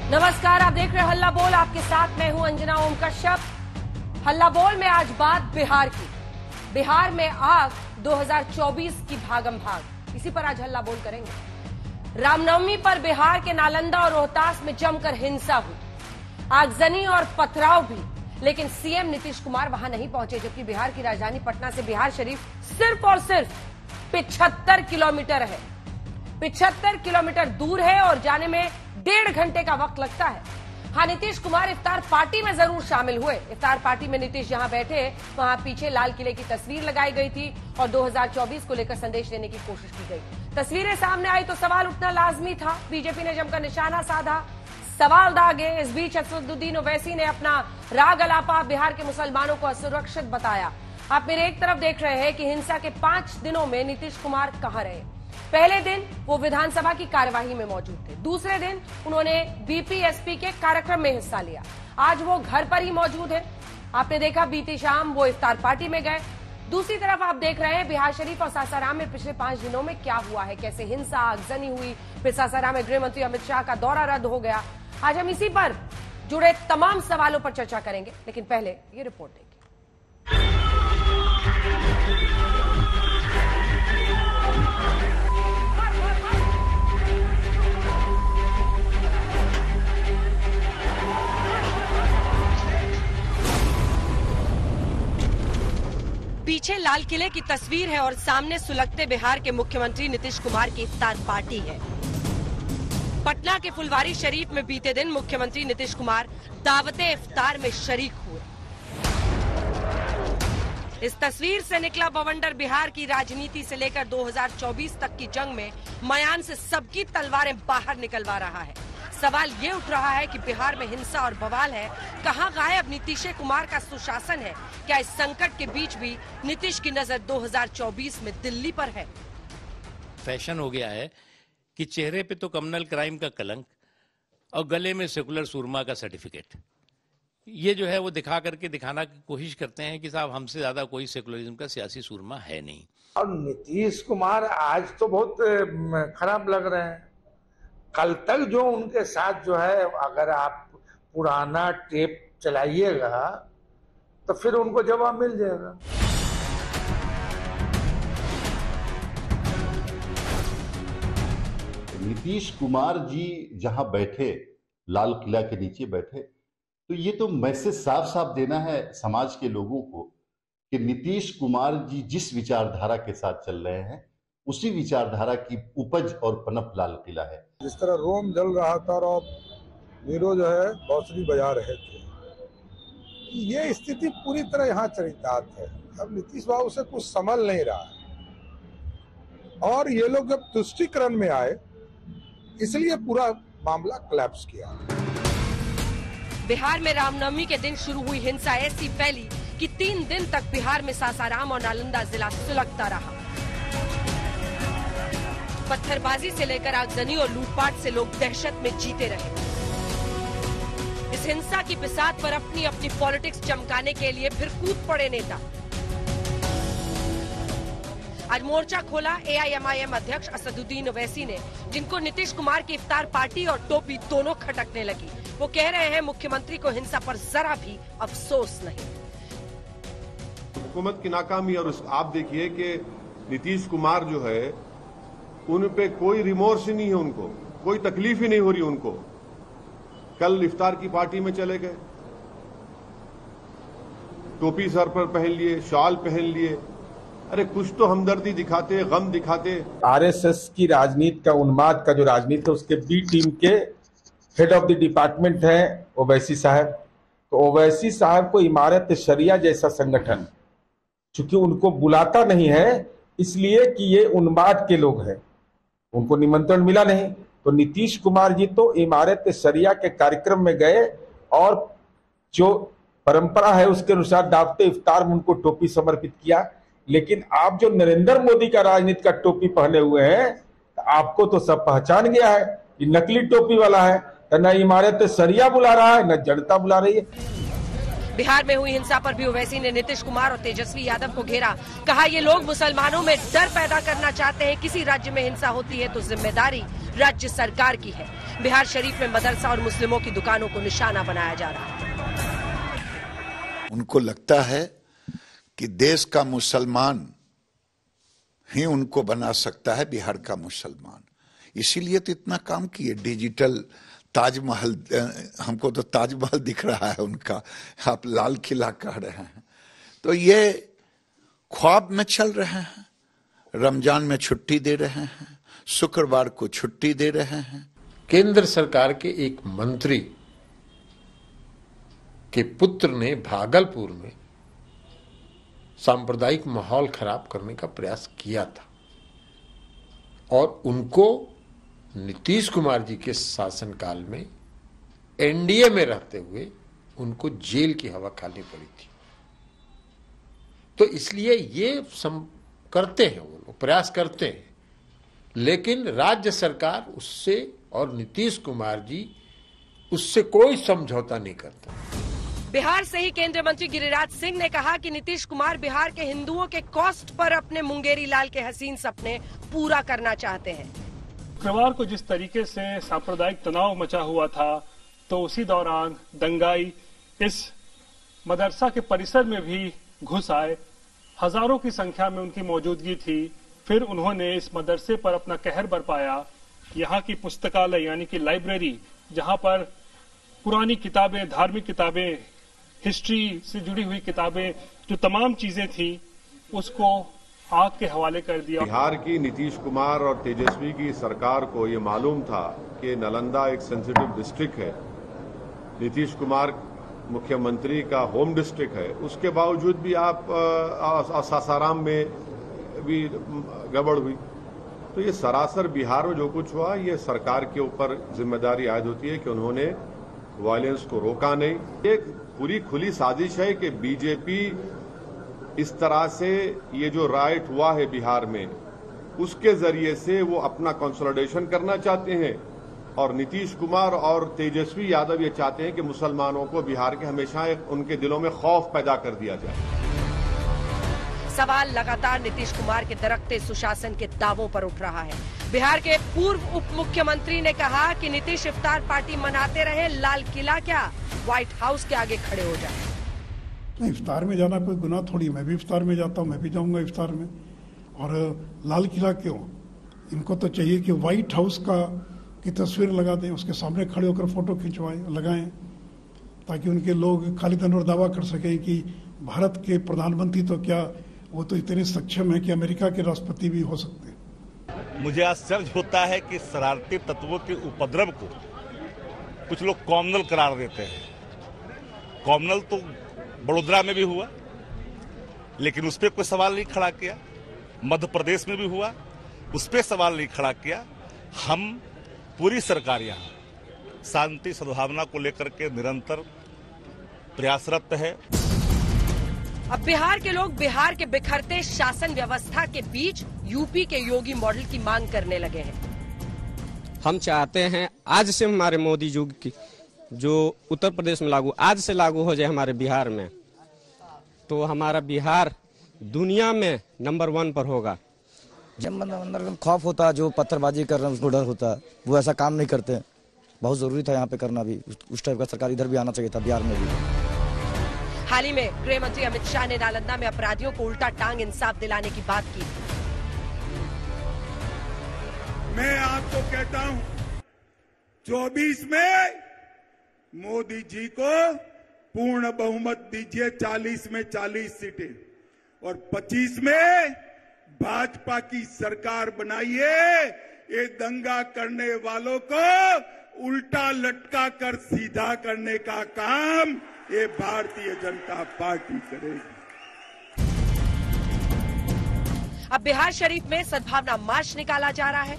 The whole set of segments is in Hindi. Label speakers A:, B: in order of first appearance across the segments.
A: नमस्कार, आप देख रहे हैं हल्ला बोल। आपके साथ मैं हूं अंजना ओम कश्यप। हल्ला बोल में आज बात बिहार की। बिहार में आग 2024 की भागम भाग, इसी पर आज हल्ला बोल करेंगे। रामनवमी पर बिहार के नालंदा और रोहतास में जमकर हिंसा हुई, आगजनी और पथराव भी, लेकिन सीएम नीतीश कुमार वहां नहीं पहुंचे, जबकि बिहार की राजधानी पटना से बिहार शरीफ सिर्फ और सिर्फ 75 किलोमीटर है। 75 किलोमीटर दूर है और जाने में 1.5 घंटे का वक्त लगता है। हाँ, नीतीश कुमार इफ्तार पार्टी में जरूर शामिल हुए। इफ्तार पार्टी में नीतीश जहां बैठे वहां पीछे लाल किले की तस्वीर लगाई गई थी और 2024 को लेकर संदेश देने की कोशिश की गई। तस्वीरें सामने आई तो सवाल उठना लाजमी था। बीजेपी ने जमकर निशाना साधा, सवाल दागे। इस बीच असदुद्दीन ओवैसी ने अपना राग अलापा बिहार के मुसलमानों को असुरक्षित बताया। आप मेरे एक तरफ देख रहे हैं कि हिंसा के 5 दिनों में नीतीश कुमार कहां रहे। पहले दिन वो विधानसभा की कार्यवाही में मौजूद थे, दूसरे दिन उन्होंने बीपीएसपी के कार्यक्रम में हिस्सा लिया, आज वो घर पर ही मौजूद है। आपने देखा बीती शाम वो इफ्तार पार्टी में गए। दूसरी तरफ आप देख रहे हैं बिहार शरीफ और सासाराम में पिछले 5 दिनों में क्या हुआ है, कैसे हिंसा आगजनी हुई। फिर सासाराम में गृह मंत्री अमित शाह का दौरा रद्द हो गया। आज हम इसी पर जुड़े तमाम सवालों पर चर्चा करेंगे, लेकिन पहले ये रिपोर्ट देखिए। पीछे लाल किले की तस्वीर है और सामने सुलगते बिहार के मुख्यमंत्री नीतीश कुमार की इफ्तार पार्टी है। पटना के फुलवारी शरीफ में बीते दिन मुख्यमंत्री नीतीश कुमार दावते इफ्तार में शरीक हुए। इस तस्वीर से निकला बवंडर बिहार की राजनीति से लेकर 2024 तक की जंग में मयान से सबकी तलवारें बाहर निकलवा रहा है। सवाल ये उठ रहा है कि बिहार में हिंसा और बवाल है, कहां गायब नीतीश कुमार का सुशासन है? क्या इस संकट के बीच भी नीतीश की नजर 2024 में दिल्ली पर है?
B: फैशन हो गया है कि चेहरे पे तो कम्युनल क्राइम का कलंक और गले में सेकुलर सुरमा का सर्टिफिकेट, ये जो है वो दिखाना की कोशिश करते हैं कि साहब हमसे ज्यादा कोई सेकुलरिज्म का सियासी सुरमा है नहीं।
C: और नीतीश कुमार आज तो बहुत खराब लग रहे हैं। कल तक जो उनके साथ जो है, अगर आप पुराना टेप चलाइएगा तो फिर उनको जवाब मिल जाएगा।
D: नीतीश कुमार जी जहां बैठे, लाल किला के नीचे बैठे, तो ये तो मैसेज साफ साफ देना है समाज के लोगों को कि नीतीश कुमार जी जिस विचारधारा के साथ चल रहे हैं उसी विचारधारा की उपज और पनप लाल किला है।
E: जिस तरह रोम जल रहा था और नीरो जो है बांसुरी बजा रहे थे, ये स्थिति पूरी तरह यहाँ चरितार्थ है। अब नीतीश बाबू से कुछ संभल नहीं रहा है और ये लोग जब तुष्टीकरण में आए इसलिए पूरा मामला कोलैप्स किया।
A: बिहार में रामनवमी के दिन शुरू हुई हिंसा ऐसी फैली कि 3 दिन तक बिहार में सासाराम और नालंदा जिला सुलगता रहा। पत्थरबाजी से लेकर आगजनी और लूटपाट से लोग दहशत में जीते रहे। इस हिंसा की बिसात पर अपनी अपनी पॉलिटिक्स चमकाने के लिए फिर कूद पड़े नेता। आज मोर्चा खोला एआईएमआईएम अध्यक्ष असदुद्दीन ओवैसी ने, जिनको नीतीश कुमार की इफ्तार पार्टी और टोपी दोनों खटकने लगी। वो कह रहे हैं मुख्यमंत्री को हिंसा पर जरा भी अफसोस नहीं।
F: हुकूमत की नाकामी और आप देखिए कि नीतीश कुमार जो है उन पे कोई रिमोर्स ही नहीं है, उनको कोई तकलीफ ही नहीं हो रही उनको। कल इफ्तार की पार्टी में चले गए, टोपी सर पर पहन लिए, शॉल पहन लिए। अरे कुछ तो हमदर्दी दिखाते, गम दिखाते।
E: आरएसएस की राजनीति का, उन्माद का जो राजनीति है, उसके बी टीम के हेड ऑफ द डिपार्टमेंट है ओवैसी साहब। तो ओवैसी साहब को इमारत शरिया जैसा संगठन चूंकि उनको बुलाता नहीं है, इसलिए कि ये उन्माद के लोग हैं, उनको निमंत्रण मिला नहीं, तो नीतीश कुमार जी तो इमारत शरिया के कार्यक्रम में गए और जो परंपरा है उसके अनुसार दावते इफ्तार में उनको टोपी समर्पित किया। लेकिन आप जो नरेंद्र मोदी का राजनीति का टोपी पहने हुए हैं, तो आपको तो सब पहचान गया है कि नकली टोपी वाला है। न इमारत शरिया बुला रहा है, न जनता बुला रही है।
A: बिहार में हुई हिंसा पर भी ओवैसी ने नीतीश कुमार और तेजस्वी यादव को घेरा। कहा ये लोग मुसलमानों में डर पैदा करना चाहते हैं। किसी राज्य में हिंसा होती है तो जिम्मेदारी राज्य सरकार की है। बिहार शरीफ में मदरसा और मुस्लिमों की दुकानों को निशाना बनाया जा रहा है।
G: उनको लगता है कि देश का मुसलमान ही उनको बना सकता है बिहार का मुसलमान, इसीलिए तो इतना काम किए। डिजिटल ताजमहल, हमको तो ताजमहल दिख रहा है उनका, आप लाल किला कह रहे हैं। तो ये ख्वाब में चल रहे हैं, रमजान में छुट्टी दे रहे हैं, शुक्रवार को छुट्टी दे रहे हैं।
H: केंद्र सरकार के एक मंत्री के पुत्र ने भागलपुर में सांप्रदायिक माहौल खराब करने का प्रयास किया था और उनको नीतीश कुमार जी के शासनकाल में एनडीए में रहते हुए उनको जेल की हवा खानी पड़ी थी। तो इसलिए ये करते हैं, वो लोग प्रयास करते हैं, लेकिन राज्य सरकार उससे और नीतीश कुमार जी उससे कोई समझौता नहीं करता।
A: बिहार से ही केंद्रीय मंत्री गिरिराज सिंह ने कहा कि नीतीश कुमार बिहार के हिंदुओं के कॉस्ट पर अपने मुंगेरी लाल के हसीन सपने पूरा करना चाहते हैं।
I: शुक्रवार को जिस तरीके से सांप्रदायिक तनाव मचा हुआ था, तो उसी दौरान दंगाई इस मदरसा के परिसर में भी घुस आए। हजारों की संख्या में उनकी मौजूदगी थी। फिर उन्होंने इस मदरसे पर अपना कहर बरपाया। यहाँ की पुस्तकालय यानी कि लाइब्रेरी, जहाँ पर पुरानी किताबें, धार्मिक किताबें, हिस्ट्री से जुड़ी हुई किताबें, जो तमाम चीजें थी, उसको आग के हवाले कर दिया।
F: बिहार की नीतीश कुमार और तेजस्वी की सरकार को ये मालूम था कि नालंदा एक सेंसिटिव डिस्ट्रिक्ट है, नीतीश कुमार मुख्यमंत्री का होम डिस्ट्रिक्ट है, उसके बावजूद भी आप सासाराम में भी गड़बड़ हुई। तो ये सरासर बिहार में जो कुछ हुआ, ये सरकार के ऊपर जिम्मेदारी आयद होती है कि उन्होंने वायलेंस को रोका नहीं। एक पूरी खुली साजिश है कि बीजेपी इस तरह से ये जो राइट हुआ है बिहार में, उसके जरिए से वो अपना कंसोलिडेशन करना चाहते हैं और नीतीश कुमार और तेजस्वी यादव ये चाहते हैं कि मुसलमानों को बिहार के हमेशा उनके दिलों में खौफ पैदा कर दिया जाए।
A: सवाल लगातार नीतीश कुमार के दरकते सुशासन के दावों पर उठ रहा है। बिहार के पूर्व उप मुख्यमंत्री ने कहा कि नीतीश इफ्तार पार्टी मनाते रहे, लाल किला क्या व्हाइट हाउस के आगे खड़े हो जाए।
J: नहीं, इफ्तार में जाना कोई गुनाह थोड़ी, मैं भी इफ्तार में जाता हूँ, मैं भी जाऊंगा इफ्तार में। और लाल किला क्यों? इनको तो चाहिए कि व्हाइट हाउस की तस्वीर लगा दें, उसके सामने खड़े होकर फोटो खिंचवाएं, लगाएं, ताकि उनके लोग खाली तौर दावा कर सकें कि भारत के प्रधानमंत्री तो क्या, वो तो इतने सक्षम है कि अमेरिका के राष्ट्रपति भी हो सकते हैं।
K: मुझे आश्चर्य होता है कि शरारती तत्वों के उपद्रव को कुछ लोग कॉमनल करार देते हैं। कॉमनल तो बड़ोदरा में भी हुआ, लेकिन उस पर कोई सवाल नहीं खड़ा किया। मध्य प्रदेश में भी हुआ, उस पर सवाल नहीं खड़ा किया। हम पूरी सरकार यहाँ शांति सद्भावना को लेकर के निरंतर प्रयासरत है।
A: अब बिहार के लोग बिहार के बिखरते शासन व्यवस्था के बीच यूपी के योगी मॉडल की मांग करने लगे हैं।
L: हम चाहते हैं आज से हमारे मोदी जी की जो उत्तर प्रदेश में लागू, आज से लागू हो जाए हमारे बिहार में, तो हमारा बिहार दुनिया में नंबर 1 पर होगा।
M: जब अंदर खौफ होता है, जो पत्थरबाजी कर रहे हैं उसको डर होता है, वो ऐसा काम नहीं करते। बहुत जरूरी था यहाँ पे करना भी, उस टाइप का सरकार इधर भी आना चाहिए था, बिहार में भी।
A: हाल ही में गृह मंत्री अमित शाह ने नालंदा में अपराधियों को उल्टा टांग इंसाफ दिलाने की बात की।
N: मैं आपको कहता हूं 24 में मोदी जी को पूर्ण बहुमत दीजिए, 40 में 40 सीटें, और 25 में भाजपा की सरकार बनाइए। ये दंगा करने वालों को उल्टा लटका कर सीधा करने का काम ये भारतीय जनता पार्टी करेगी।
A: अब बिहार शरीफ में सद्भावना मार्च निकाला जा रहा है।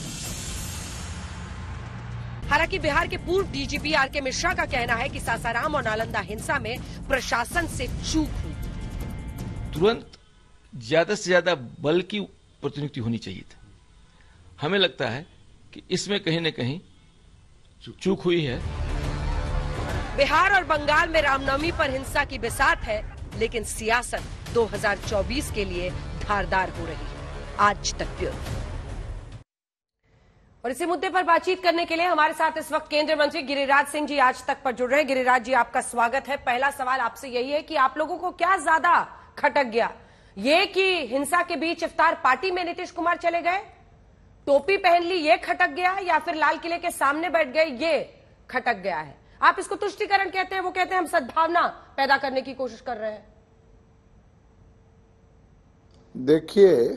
A: हालांकि बिहार के पूर्व डीजीपी आर के मिश्रा का कहना है कि सासाराम और नालंदा हिंसा में प्रशासन से चूक हुई।
O: तुरंत ज्यादा से ज्यादा बल की प्रतिनियुक्ति होनी चाहिए थी। हमें लगता है कि इसमें कहीं न कहीं चूक हुई है।
A: बिहार और बंगाल में रामनवमी पर हिंसा की बिसात है, लेकिन सियासत 2024 के लिए धारदार हो रही है। आज तक ब्यूरो। और इसी मुद्दे पर बातचीत करने के लिए हमारे साथ इस वक्त केंद्रीय मंत्री गिरिराज सिंह जी आज तक पर जुड़ रहे हैं। गिरिराज जी, आपका स्वागत है। पहला सवाल आपसे यही है कि आप लोगों को क्या ज्यादा खटक गया, ये कि हिंसा के बीच इफ्तार पार्टी में नीतीश कुमार चले गए, टोपी पहन ली ये खटक गया, या फिर लाल किले के सामने बैठ गए ये खटक गया है? आप इसको तुष्टीकरण कहते हैं, वो कहते हैं हम सद्भावना पैदा करने की कोशिश कर रहे हैं।
G: देखिए,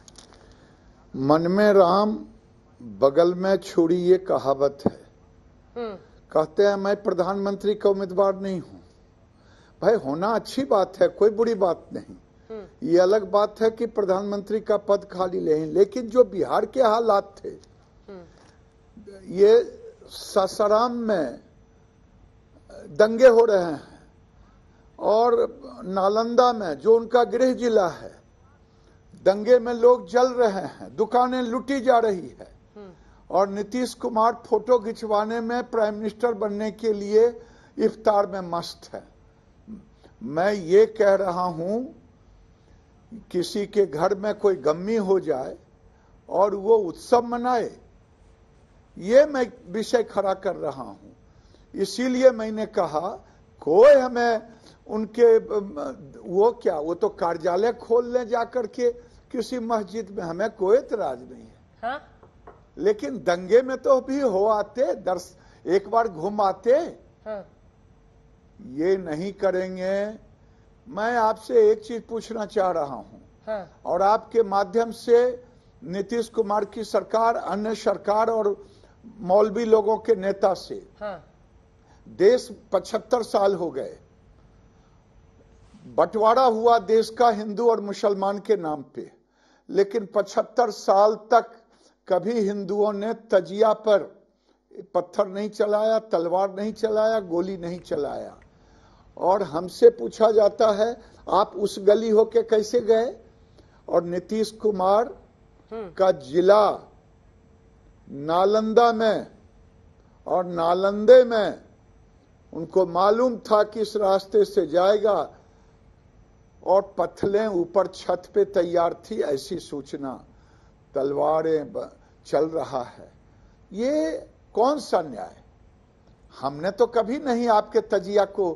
G: मन में राम बगल में छुरी, ये कहावत है। कहते हैं मैं प्रधानमंत्री का उम्मीदवार नहीं हूं। भाई, होना अच्छी बात है, कोई बुरी बात नहीं। ये अलग बात है कि प्रधानमंत्री का पद खाली लें, लेकिन जो बिहार के हालात थे, ये सासाराम में दंगे हो रहे हैं और नालंदा में जो उनका गृह जिला है, दंगे में लोग जल रहे हैं, दुकानें लूटी जा रही है, और नीतीश कुमार फोटो खिंचवाने में प्राइम मिनिस्टर बनने के लिए इफ्तार में मस्त है। मैं ये कह रहा हूं, किसी के घर में कोई गम्मी हो जाए और वो उत्सव मनाए, ये मैं विषय खड़ा कर रहा हूं। इसीलिए मैंने कहा कोई हमें उनके वो तो कार्यालय खोल ले जाकर के किसी मस्जिद में, हमें कोई एतराज नहीं है। हाँ? लेकिन दंगे में तो भी हो आते, एक बार घूम आते। हाँ। ये नहीं करेंगे। मैं आपसे एक चीज पूछना चाह रहा हूं। हाँ। और आपके माध्यम से नीतीश कुमार की सरकार, अन्य सरकार और मौलवी लोगों के नेता से, हाँ। देश 75 साल हो गए, बंटवारा हुआ देश का हिंदू और मुसलमान के नाम पे, लेकिन 75 साल तक कभी हिंदुओं ने तजिया पर पत्थर नहीं चलाया, तलवार नहीं चलाया, गोली नहीं चलाया। और हमसे पूछा जाता है आप उस गली होके कैसे गए? और नीतीश कुमार का जिला नालंदा में, और नालंदे में उनको मालूम था कि इस रास्ते से जाएगा, और पत्थलें ऊपर छत पे तैयार थी, ऐसी सूचना, तलवारें चल रहा है। ये कौन सा न्याय? हमने तो कभी नहीं आपके तजिया को,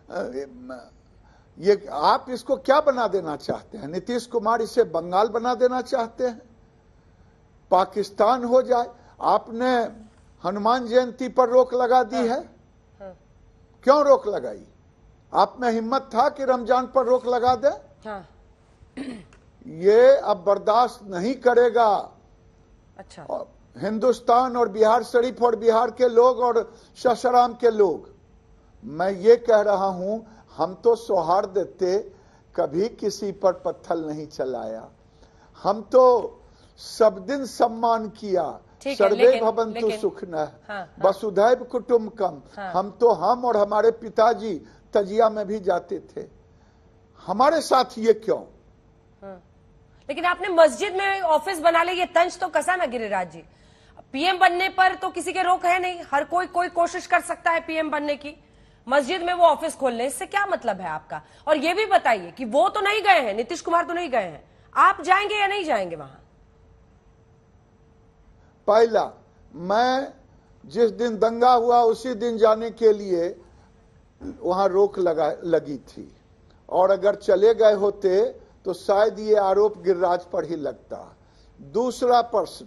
G: ये आप इसको क्या बना देना चाहते हैं? नीतीश कुमार इसे बंगाल बना देना चाहते हैं, पाकिस्तान हो जाए। आपने हनुमान जयंती पर रोक लगा दी है। क्यों रोक लगाई? आप में हिम्मत था कि रमजान पर रोक लगा दे? ये अब बर्दाश्त नहीं करेगा। अच्छा। हिंदुस्तान और बिहार शरीफ और बिहार के लोग और सासाराम के लोग, मैं ये कह रहा हूं, हम तो सौहार्द थे, कभी किसी पर पत्थर नहीं चलाया। हम तो सब दिन सम्मान किया, सर्वे भवन्तु सुखिनः, वसुधैव कुटुम्बकम। हम और हमारे पिताजी तजिया में भी जाते थे। हमारे साथ ये क्यों?
A: लेकिन आपने मस्जिद में ऑफिस बना ले, ये तंज तो कसा ना गिरिराज जी। पीएम बनने पर तो किसी के रोक है नहीं, हर कोई कोशिश कर सकता है पीएम बनने की। मस्जिद में वो ऑफिस खोल ले, इससे क्या मतलब है आपका? और ये भी बताइए कि वो तो नहीं गए हैं, नीतीश कुमार तो नहीं गए हैं, आप जाएंगे या नहीं जाएंगे वहां?
G: पहला, मैं जिस दिन दंगा हुआ उसी दिन जाने के लिए वहां रोक लगी थी, और अगर चले गए होते तो शायद ये आरोप गिरिराज पर ही लगता। दूसरा प्रश्न,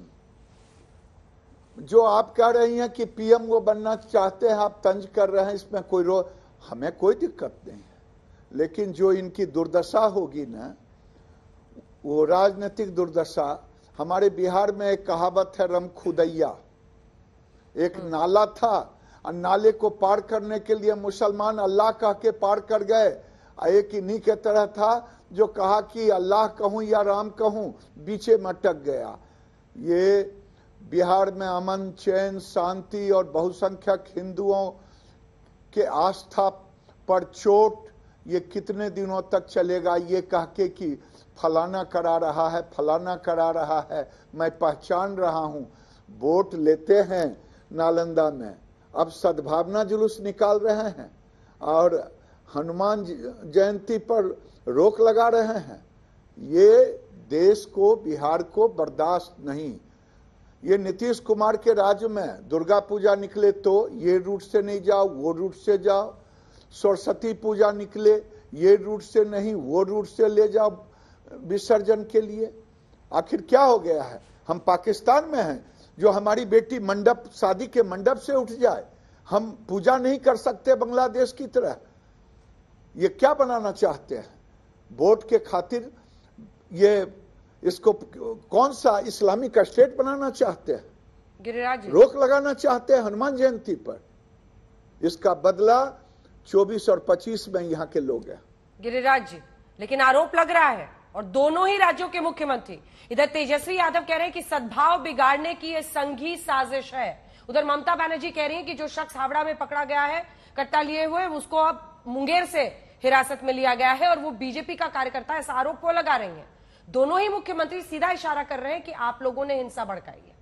G: जो आप कह रही हैं कि पीएम वो बनना चाहते हैं, आप तंज कर रहे हैं, इसमें हमें कोई दिक्कत नहीं है। लेकिन जो इनकी दुर्दशा होगी ना, वो राजनीतिक दुर्दशा। हमारे बिहार में एक कहावत है, रमखुदैया। एक नाला था, और नाले को पार करने के लिए मुसलमान अल्लाह कह के पार कर गए। एक इन्हीं के तरह था जो कहा कि अल्लाह कहूं या राम कहूं, बीचे में अटक गया। ये बिहार में अमन, चैन, शांति और बहुसंख्यक हिंदुओं के आस्था पर चोट, ये कितने दिनों तक चलेगा? ये कह के कि फलाना करा रहा है, फलाना करा रहा है, मैं पहचान रहा हूं। वोट लेते हैं नालंदा में, अब सद्भावना जुलूस निकाल रहे हैं और हनुमान जयंती पर रोक लगा रहे हैं। ये देश को, बिहार को बर्दाश्त नहीं। ये नीतीश कुमार के राज्य में दुर्गा पूजा निकले तो ये रूट से नहीं जाओ, वो रूट से जाओ, सरस्वती पूजा निकले ये रूट से नहीं, वो रूट से ले जाओ विसर्जन के लिए। आखिर क्या हो गया है? हम पाकिस्तान में हैं, जो हमारी बेटी मंडप, शादी के मंडप से उठ जाए, हम पूजा नहीं कर सकते बांग्लादेश की तरह? ये क्या बनाना चाहते हैं? वोट के खातिर ये इसको कौन सा इस्लामिक स्टेट बनाना चाहते हैं?
A: गिरिराज,
G: रोक लगाना चाहते हैं हनुमान जयंती पर। इसका बदला 24 और 25 में यहाँ के लोग हैं।
A: गिरिराज जी, लेकिन आरोप लग रहा है, और दोनों ही राज्यों के मुख्यमंत्री, इधर तेजस्वी यादव कह रहे हैं कि सद्भाव बिगाड़ने की यह संघी साजिश है, उधर ममता बनर्जी कह रही हैं कि जो शख्स हावड़ा में पकड़ा गया है कट्टा लिए हुए, उसको अब मुंगेर से हिरासत में लिया गया है और वो बीजेपी का कार्यकर्ता है, ऐसा आरोप वो लगा रही हैं। दोनों ही मुख्यमंत्री सीधा इशारा कर रहे हैं कि आप लोगों ने हिंसा भड़काई है।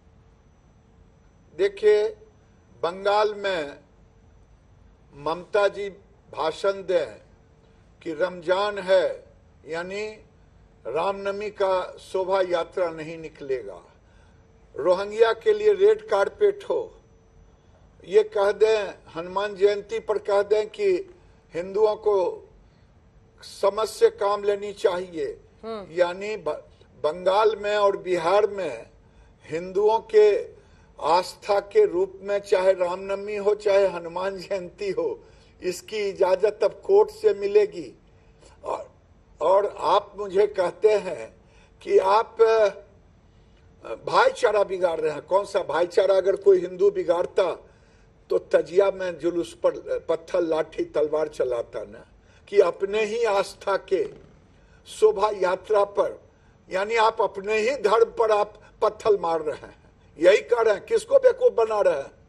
G: देखिए, बंगाल में ममता जी भाषण दें कि रमजान है यानी रामनवमी का शोभा यात्रा नहीं निकलेगा, रोहिंग्या के लिए रेड कारपेट हो, ये कह दें हनुमान जयंती पर कह दें कि हिंदुओं को समझ से काम लेनी चाहिए, यानी बंगाल में और बिहार में हिंदुओं के आस्था के रूप में चाहे रामनवमी हो चाहे हनुमान जयंती हो, इसकी इजाजत अब कोर्ट से मिलेगी। और आप मुझे कहते हैं कि आप भाईचारा बिगाड़ रहे हैं। कौन सा भाईचारा? अगर कोई हिंदू बिगाड़ता तो तजिया में जुलूस पर पत्थर लाठी तलवार चलाता ना, कि अपने ही आस्था के शोभा यात्रा पर, यानी आप अपने ही धर्म पर आप पत्थर मार रहे हैं, यही कर रहे हैं। किसको बेवकूफ बना रहे हैं?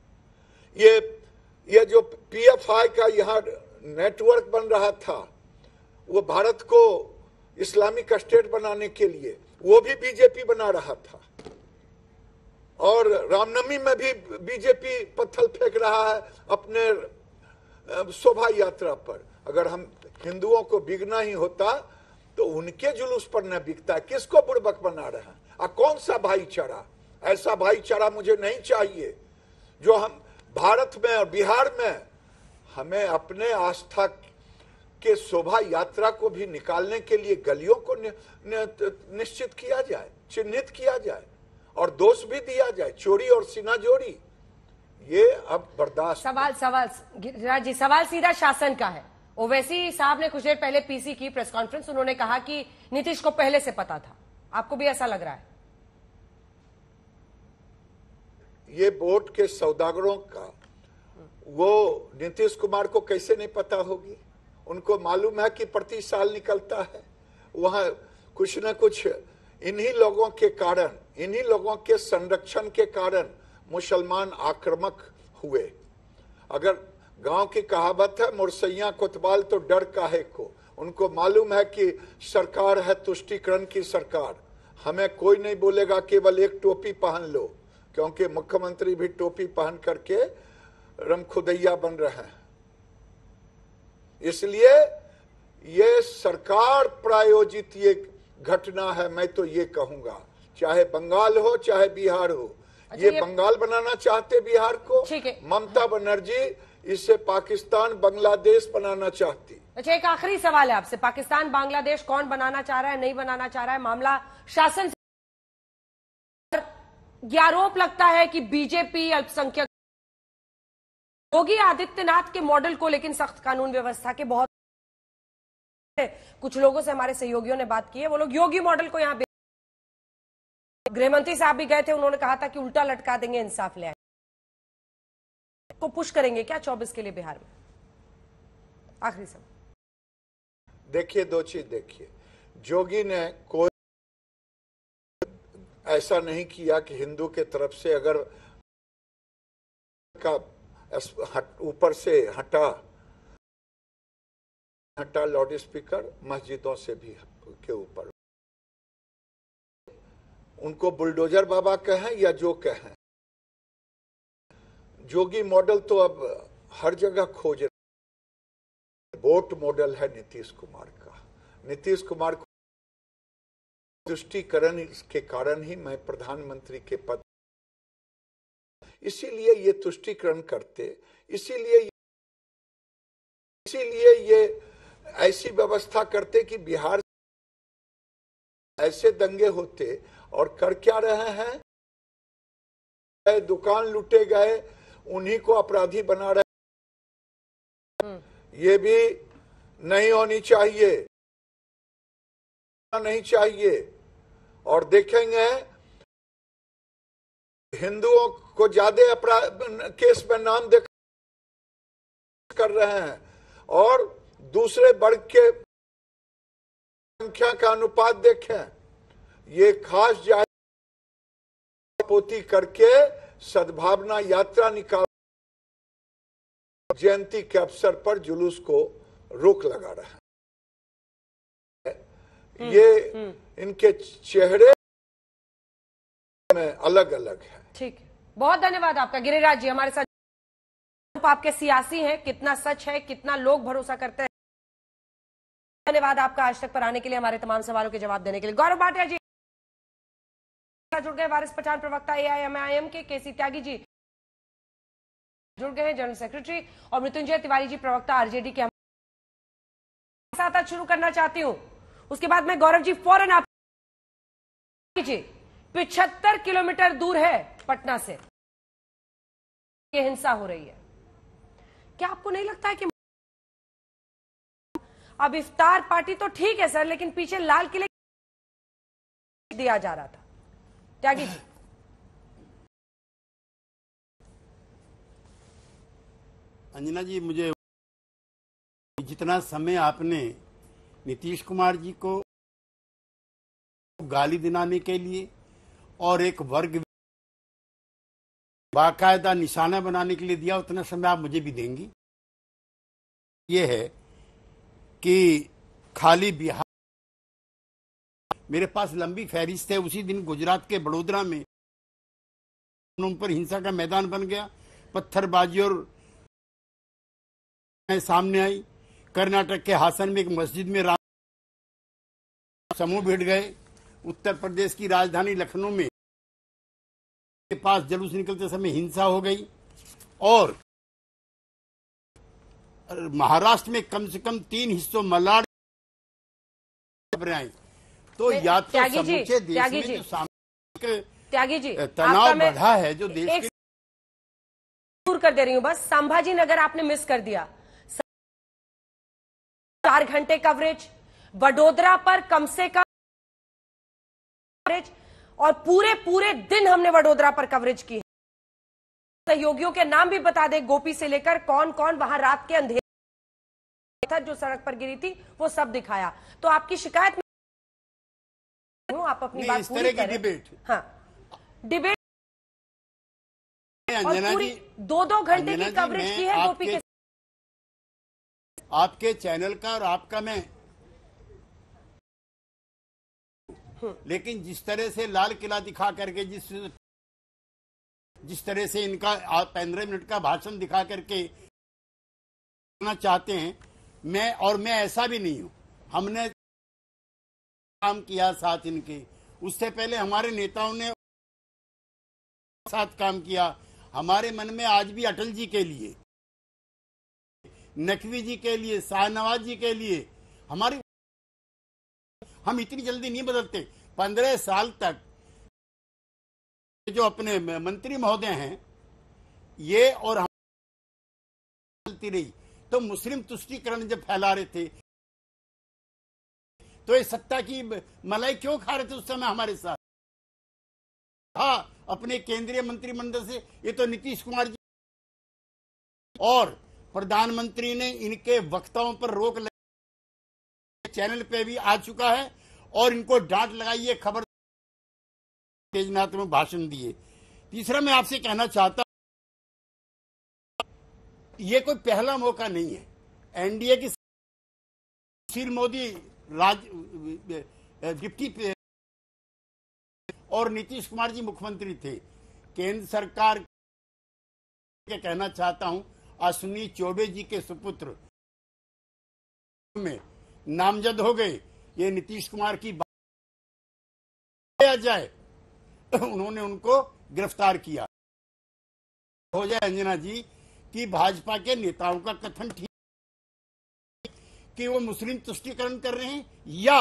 G: ये जो पीएफआई का यहाँ नेटवर्क बन रहा था, वो भारत को इस्लामिक स्टेट बनाने के लिए, वो भी बीजेपी बना रहा था, और रामनवमी में भी बीजेपी पत्थर फेंक रहा है अपने शोभा यात्रा पर। अगर हम हिंदुओं को बिकना ही होता तो उनके जुलूस पर न बिकता है। किसको बुड़बक बना रहे हैं? कौन सा भाईचारा? ऐसा भाईचारा मुझे नहीं चाहिए। जो हम भारत में और बिहार में हमें अपने आस्था के शोभा यात्रा को भी निकालने के लिए गलियों को निश्चित किया जाए, चिन्हित किया जाए और दोष भी दिया जाए, चोरी और सीना जोड़ी, ये अब बर्दाश्त।
A: सवाल सीधा शासन का है। ओवैसी साहब ने कुछ देर पहले पीसी की प्रेस कॉन्फ्रेंस, उन्होंने कहा कि नीतीश को पहले से पता था। आपको भी ऐसा लग रहा है?
G: ये वोट के सौदागरों का, वो नीतीश कुमार को कैसे नहीं पता होगी? उनको मालूम है कि प्रति साल निकलता है। वहां कुछ न कुछ इन्हीं लोगों के कारण, इन्हीं लोगों के संरक्षण के कारण मुसलमान आक्रामक हुए। अगर गांव की कहावत है, मुरसैया कोतवाल तो डर काहे को। उनको मालूम है कि सरकार है तुष्टीकरण की सरकार, हमें कोई नहीं बोलेगा केवल एक टोपी पहन लो, क्योंकि मुख्यमंत्री भी टोपी पहन करके रमखुदैया बन रहे हैं। इसलिए ये सरकार प्रायोजित ये घटना है। मैं तो ये कहूंगा, चाहे बंगाल हो चाहे बिहार हो, ये बंगाल बनाना चाहते बिहार को, ममता बनर्जी इसे पाकिस्तान बांग्लादेश बनाना चाहती।
A: अच्छा, एक आखिरी सवाल है आपसे, पाकिस्तान बांग्लादेश कौन बनाना चाह रहा है, नहीं बनाना चाह रहा है, मामला शासन से। ये आरोप लगता है कि बीजेपी अल्पसंख्यक योगी आदित्यनाथ के मॉडल को, लेकिन सख्त कानून व्यवस्था के बहुत कुछ लोगों से हमारे सहयोगियों ने बात की है, वो लोग योगी मॉडल को यहाँ, गृहमंत्री साहब भी गए थे, उन्होंने कहा था कि उल्टा लटका देंगे, इंसाफ ले आएंगे, को पुश करेंगे क्या 24 के लिए बिहार में? आखिरी सवाल।
G: देखिए, दो चीज देखिए, जोगी ने कोई ऐसा नहीं किया कि हिंदू के तरफ से अगर का ऊपर से हटा लाउड स्पीकर मस्जिदों से भी के ऊपर, उनको बुलडोजर बाबा कहें या जो कहें, जोगी मॉडल तो अब हर जगह खोज रहे। वोट मॉडल है नीतीश कुमार का। नीतीश कुमार को तुष्टीकरण के कारण ही मैं प्रधानमंत्री के पद, इसीलिए ये तुष्टीकरण करते, इसीलिए ये ऐसी व्यवस्था करते कि बिहार ऐसे दंगे होते। और कर क्या रहे हैं, दुकान लूटे गए उन्हीं को अपराधी बना रहे, ये भी नहीं होनी चाहिए, नहीं चाहिए। और देखेंगे हिंदुओं को ज्यादा अपराध केस में नाम दे कर रहे हैं और दूसरे वर्ग के संख्या का अनुपात देखें, ये खास पोती करके सद्भावना यात्रा निकाल जयंती के अवसर पर जुलूस को रोक लगा रहा है। ये इनके चेहरे में अलग अलग है।
A: ठीक है, बहुत धन्यवाद आपका गिरिराज जी हमारे साथ। आपके सियासी हैं, कितना सच है, कितना लोग भरोसा करते हैं। धन्यवाद आपका आज तक पर आने के लिए, हमारे तमाम सवालों के जवाब देने के लिए। गौरव भाटिया जी जुड़ गए, वारिस पठान प्रवक्ता AIMIM के, केसी त्यागी जी जुड़ गए हैं, जनरल सेक्रेटरी, और मृत्युंजय तिवारी जी प्रवक्ता RJD के साथ आज शुरू करना चाहती हूं। उसके बाद में गौरव जी फौरन आप 75 किलोमीटर दूर है पटना से ये हिंसा हो रही है। क्या आपको नहीं लगता है कि अब इफ्तार पार्टी तो ठीक है सर, लेकिन पीछे लाल किले दिया जा रहा था? त्यागी जी।
P: अंजना जी, मुझे जितना समय आपने नीतीश कुमार जी को गाली दिलाने के लिए और एक वर्ग बाकायदा निशाना बनाने के लिए दिया, उतना समय आप मुझे भी देंगी। ये है कि खाली बिहार, मेरे पास लंबी फहरिस्त है। उसी दिन गुजरात के बड़ोदरा में उन पर हिंसा का मैदान बन गया, पत्थरबाजी और सामने आई। कर्नाटक के हासन में एक मस्जिद में समूह भिड़ गए। उत्तर प्रदेश की राजधानी लखनऊ में के पास जुलूस निकलते समय हिंसा हो गई। और महाराष्ट्र में कम से कम 3 हिस्सों मलाड खबरें आई। तो या तो समूचे देश में जो सामाजिक तनाव बढ़ा है, जो देश के
A: दूर कर दे रही हूं, बस संभाजी नगर आपने मिस कर दिया। 4 घंटे कवरेज, वडोदरा पर कम से कम कवरेज, और पूरे दिन हमने वडोदरा पर कवरेज की है। सहयोगियों के नाम भी बता दें, गोपी से लेकर कौन कौन वहां रात के अंधेरे जो सड़क पर गिरी थी वो सब दिखाया। तो आपकी शिकायत में आप अपनी बात पूरी करें। डिबेट, हाँ डिबेट, और पूरी 2-2 घंटे की कवरेज की है गोपी के
P: आपके चैनल का और आपका मैं। लेकिन जिस तरह से लाल किला दिखा करके, जिस तरह से इनका 15 मिनट का भाषण दिखा करके करना चाहते हैं, मैं ऐसा भी नहीं हूं। हमने काम किया साथ इनके, उससे पहले हमारे नेताओं ने साथ काम किया। हमारे मन में आज भी अटल जी के लिए, नकवी जी के लिए, शाहनवाज जी के लिए हम इतनी जल्दी नहीं बदलते। 15 साल तक जो अपने मंत्री महोदय हैं ये और हम चलती रही। तो मुस्लिम तुष्टीकरण जब फैला रहे थे तो ये सत्ता की मलाई क्यों खा रहे थे उस समय हमारे साथ? हाँ, अपने केंद्रीय मंत्रिमंडल से ये तो नीतीश कुमार जी और प्रधानमंत्री ने इनके वक्ताओं पर रोक लगाई, चैनल पे भी आ चुका है और इनको डांट लगाई है, खबर तेजनाथ में भाषण दिए। तीसरा, मैं आपसे कहना चाहता हूं, ये कोई पहला मौका नहीं है। एनडीए की सुशील मोदी डिप्टी और नीतीश कुमार जी मुख्यमंत्री थे। केंद्र सरकार के कहना चाहता हूं, अश्विनी चौबे जी के सुपुत्र में नामजद हो गए। ये नीतीश कुमार की जाए उन्होंने उनको गिरफ्तार किया। हो जाए अंजना जी कि भाजपा के नेताओं का कथन ठीक कि वो मुस्लिम तुष्टीकरण कर रहे हैं या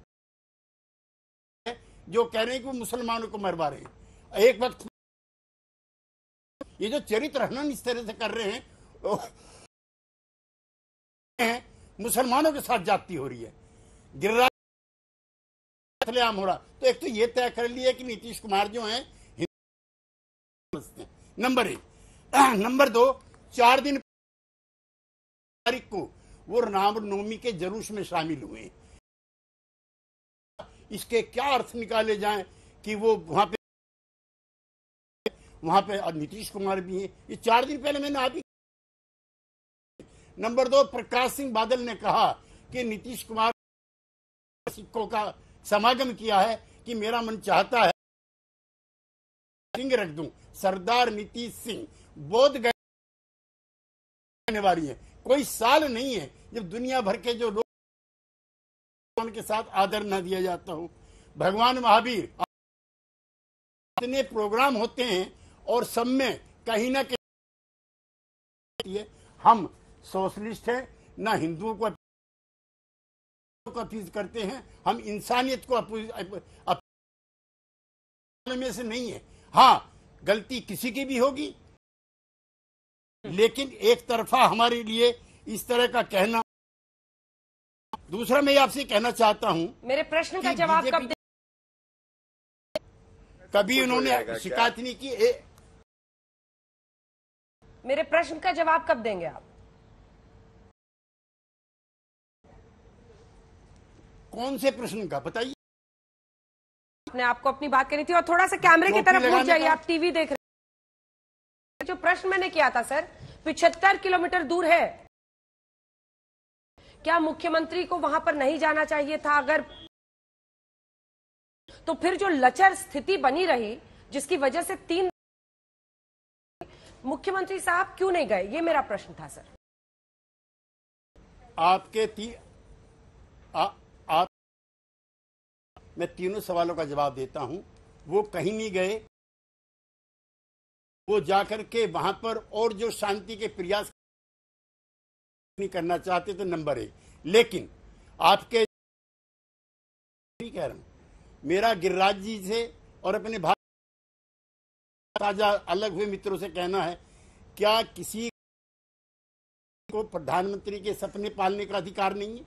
P: जो कह रहे हैं कि वो मुसलमानों को मरवा रहे हैं। एक वक्त ये जो चरित्र हनन इस तरह से कर रहे हैं, मुसलमानों के साथ जाती हो रही है, गिरिराज कत्लेआम हो रहा। तो एक तो ये तय कर लिया कि नीतीश कुमार जो हैं नंबर 1। नंबर 2, 4 दिन तारीख को वो रामनवमी के जुलूस में शामिल हुए। इसके क्या अर्थ निकाले जाएं कि वो वहां पे नीतीश कुमार भी हैं। ये 4 दिन पहले मैंने आप ही। नंबर 2, प्रकाश सिंह बादल ने कहा कि नीतीश कुमार सिक्कों का समागम किया है कि मेरा मन चाहता है सिंह रख दूं। सरदार नीतीश सिंह बोध गए वाली है। कोई साल नहीं है जब दुनिया भर के जो लोग के साथ आदर न दिया जाता हो। भगवान महावीर इतने प्रोग्राम होते हैं और सब में कहीं ना कहीं हम सोशलिस्ट हैं, ना हिंदुओं को अपील करते हैं, हम इंसानियत को में से नहीं है। हाँ, गलती किसी की भी होगी, लेकिन एक तरफा हमारे लिए इस तरह का कहना। दूसरा मैं आपसे कहना चाहता हूं,
A: मेरे प्रश्न का जवाब कब
P: कभी उन्होंने शिकायत नहीं की।
A: मेरे प्रश्न का जवाब कब देंगे आप?
P: कौन से प्रश्न का बताइए?
A: आपने आपको अपनी बात करनी थी और थोड़ा सा कैमरे की तरफ मुड़ जाइए, आप टीवी देख रहे हैं। जो प्रश्न मैंने किया था सर, 75 किलोमीटर दूर है, क्या मुख्यमंत्री को वहां पर नहीं जाना चाहिए था? अगर तो फिर जो लचर स्थिति बनी रही जिसकी वजह से 3 मुख्यमंत्री साहब क्यों नहीं गए, ये मेरा प्रश्न था सर।
P: मैं तीनों सवालों का जवाब देता हूं। वो कहीं नहीं गए, वो जाकर के वहां पर और जो शांति के प्रयास नहीं करना चाहते थे, नंबर 1। लेकिन आपके कह रहा हूं, मेरा गिरिराज जी से और अपने ताजा अलग हुए मित्रों से कहना है, क्या किसी को प्रधानमंत्री के सपने पालने का अधिकार नहीं है?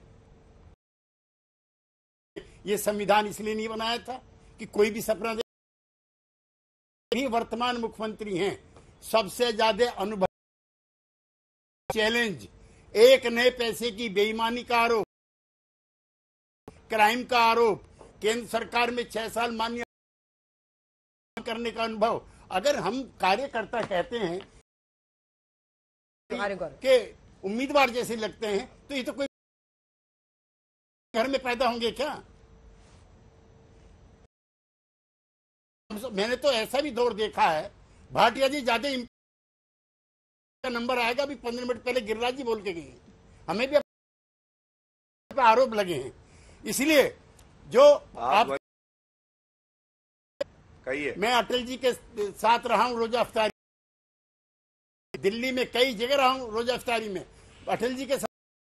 P: ये संविधान इसलिए नहीं बनाया था कि कोई भी सपना दे। भी वर्तमान मुख्यमंत्री हैं, सबसे ज्यादा अनुभव। चैलेंज, एक नए पैसे की बेईमानी का आरोप, क्राइम का आरोप, केंद्र सरकार में 6 साल मान्य करने का अनुभव। अगर हम कार्यकर्ता कहते हैं कि उम्मीदवार जैसे लगते हैं, तो ये तो कोई घर में पैदा होंगे क्या? मैंने तो ऐसा भी दौर देखा है, भाटिया जी ज्यादा नंबर आएगा, भी 15 मिनट पहले गिरिराज जी बोल के गए। हमें भी आरोप लगे हैं। इसलिए जो आप कहिए, मैं अटल जी के साथ रहा हूं रोजा अफ्तारी, दिल्ली में कई जगह रहा हूं रोजा अफ्तारी में, अटल जी के साथ,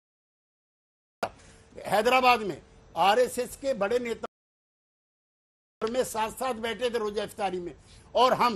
P: हैदराबाद में आरएसएस के बड़े नेता में साथ साथ बैठे थे रोजा इफ्तारी में, और हम